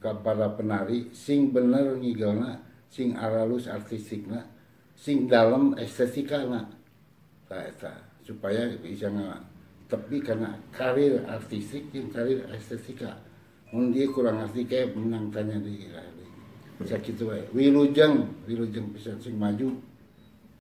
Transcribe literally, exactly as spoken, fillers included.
para penari sing bener ngigelna, sing aralus artistikna, sing dalam estetikana, eta supaya bisa nggak tapi karena karir artistik yang karir estetika, mun dia kurang arti kayak menang tanya di bisa gitu wae. Wilujeng, wilujeng bisa sing maju.